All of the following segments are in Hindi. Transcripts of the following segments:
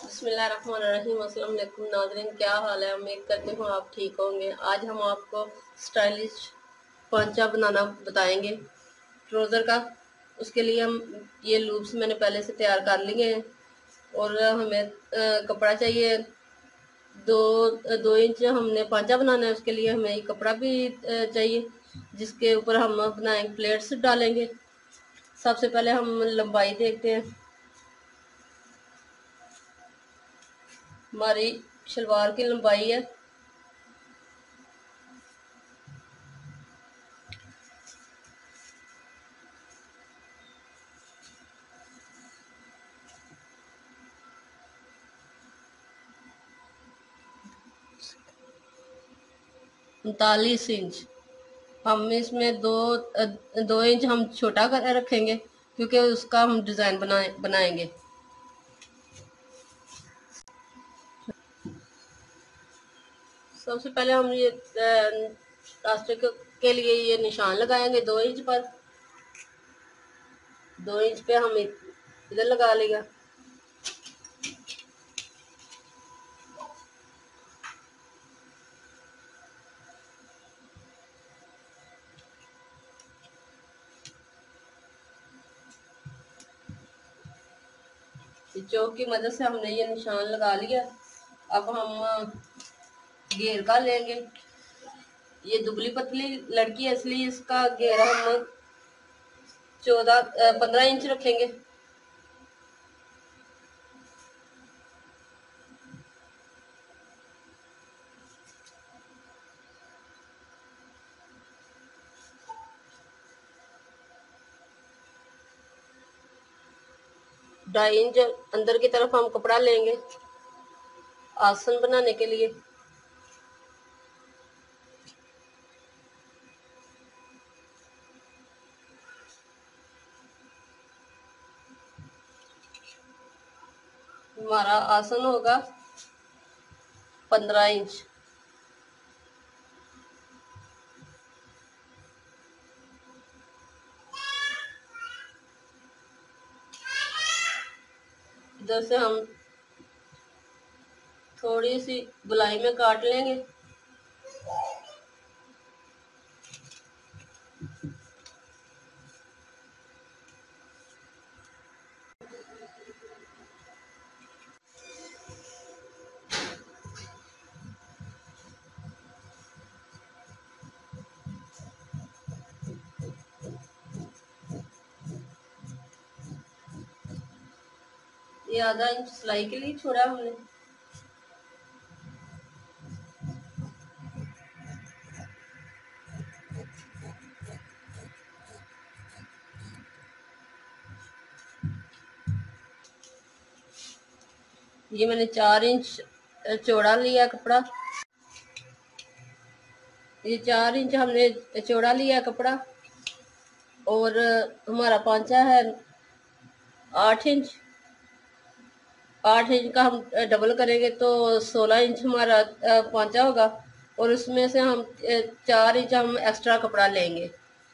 बिस्मिल्लाहिर्रहमानिर्रहीम। अस्सलाम वालेकुम नाज़रीन, क्या हाल है? उम्मीद करती हूँ आप ठीक होंगे। आज हम आपको स्टाइलिश पोंचा बनाना बताएंगे ट्राउज़र का। उसके लिए हम ये लूप्स मैंने पहले से तैयार कर लिए हैं और हमें कपड़ा चाहिए। दो 2 इंच हमने पोंचा बनाना है, उसके लिए हमें ये कपड़ा भी चाहिए जिसके ऊपर हम बनाएंगे, प्लेट्स डालेंगे। सबसे पहले हम लंबाई देखते हैं। हमारी शलवार की लंबाई है 39 इंच। हम इसमें 2 इंच हम छोटा कर रखेंगे क्योंकि उसका हम डिज़ाइन बनाएंगे। सबसे पहले हम ये प्लास्टिक के लिए ये निशान लगाएंगे 2 इंच पर। 2 इंच पे हम इधर लगा लेगा। चौक की मदद से हमने ये निशान लगा लिया। अब हम घेर का लेंगे। ये दुबली पतली लड़की है इसलिए इसका घेरा हम 15 इंच रखेंगे। ढाई इंच अंदर की तरफ हम कपड़ा लेंगे आसन बनाने के लिए। हमारा आसन होगा 15 इंच। इधर से हम थोड़ी सी गोलाई में काट लेंगे। ये आधा इंच सिलाई के लिए छोड़ा हमने। ये मैंने 4 इंच चौड़ा लिया कपड़ा। ये 4 इंच हमने चौड़ा लिया कपड़ा और हमारा पोंचा है 8 इंच। 8 इंच का हम डबल करेंगे तो 16 इंच हमारा पोंचा होगा और उसमें से हम 4 इंच हम एक्स्ट्रा कपड़ा लेंगे।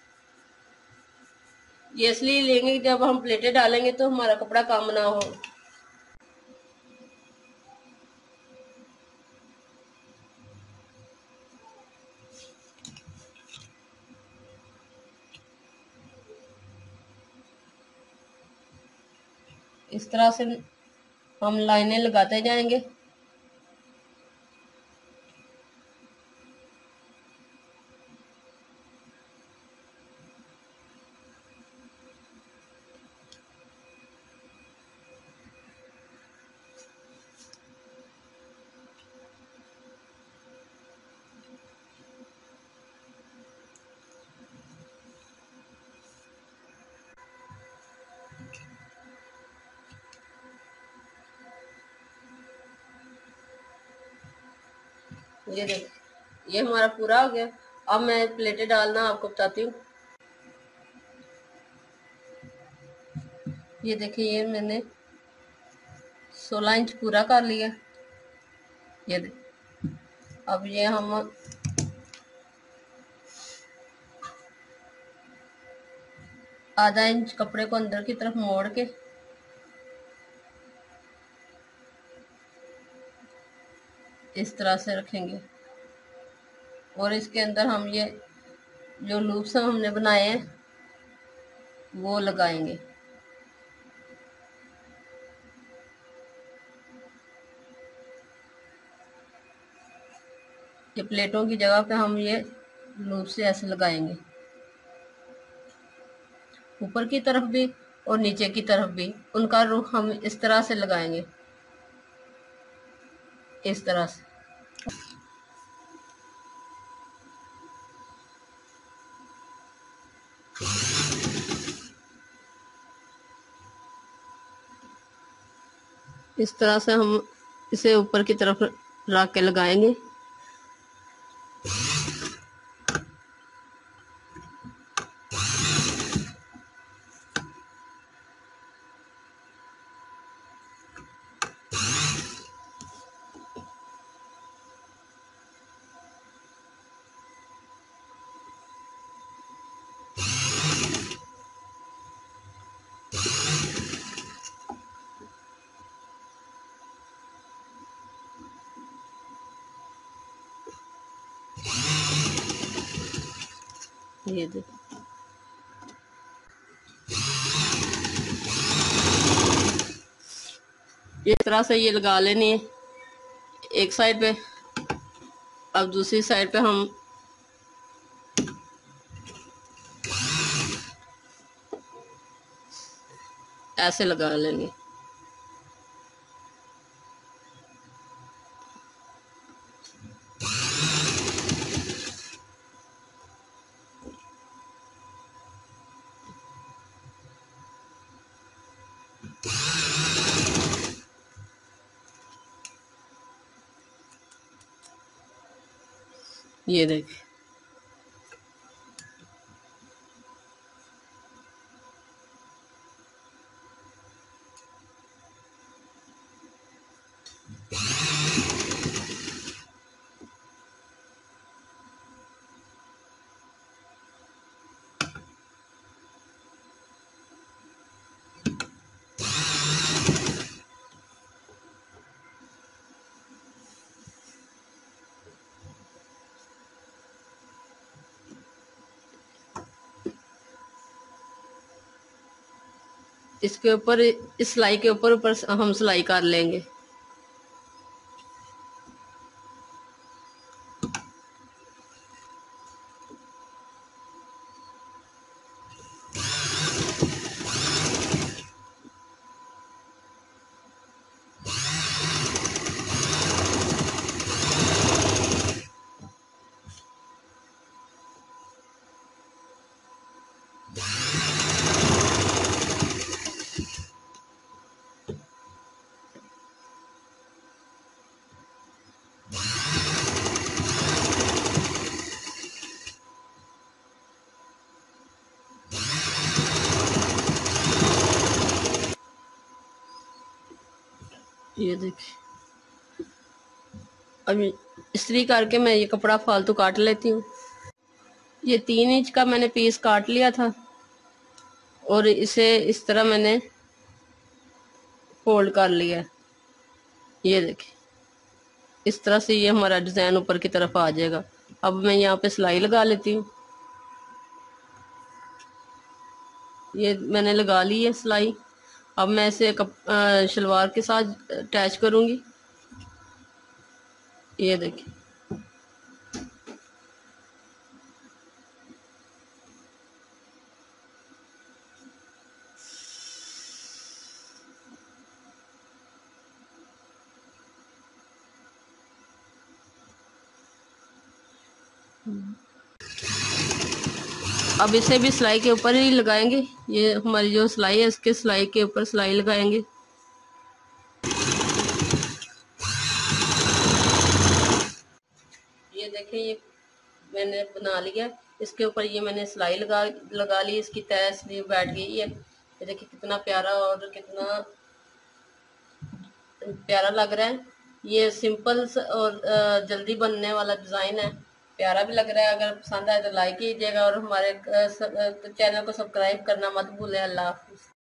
ये इसलिए लेंगे जब हम प्लेटें डालेंगे तो हमारा कपड़ा कम ना हो। इस तरह से हम लाइनें लगाते जाएंगे। ये देख, ये हमारा पूरा हो गया। अब मैं प्लेटें डालना आपको बताती हूँ। ये देखिए, ये मैंने 16 इंच पूरा कर लिया। ये देख, अब ये हम आधा इंच कपड़े को अंदर की तरफ मोड़ के इस तरह से रखेंगे और इसके अंदर हम ये जो लूप्स हमने बनाए हैं वो लगाएंगे। ये प्लेटों की जगह पे हम ये लूप से ऐसे लगाएंगे, ऊपर की तरफ भी और नीचे की तरफ भी। उनका रुख हम इस तरह से लगाएंगे, इस तरह से। इस तरह से हम इसे ऊपर की तरफ रख के लगाएंगे। ये देखो, इस तरह से ये लगा लेनी है एक साइड पे। अब दूसरी साइड पे हम ऐसे लगा लेंगे। ये देखिए, इसके ऊपर, इस सिलाई के ऊपर ऊपर हम सिलाई कर लेंगे। ये देखिए, अब इस्त्री करके मैं ये कपड़ा फालतू काट लेती हूँ। ये 3 इंच का मैंने पीस काट लिया था और इसे इस तरह मैंने फोल्ड कर लिया। ये देखिए, इस तरह से ये हमारा डिजाइन ऊपर की तरफ आ जाएगा। अब मैं यहाँ पे सिलाई लगा लेती हूँ। ये मैंने लगा ली है सिलाई। अब मैं इसे शलवार के साथ अटैच करूंगी। ये देखिए, अब इसे भी सिलाई के ऊपर ही लगाएंगे। ये हमारी जो सिलाई है इसके सिलाई के ऊपर सिलाई लगाएंगे। ये देखें, ये मैंने बना लिया। इसके ऊपर ये मैंने सिलाई लगा ली। इसकी तय स्लीव बैठ गई है। ये देखिए कितना प्यारा और कितना प्यारा लग रहा है। ये सिंपल और जल्दी बनने वाला डिजाइन है। प्यारा भी लग रहा है। अगर पसंद आए तो लाइक कीजिएगा और हमारे चैनल को सब्सक्राइब करना मत भूलें। अल्लाह हाफिज।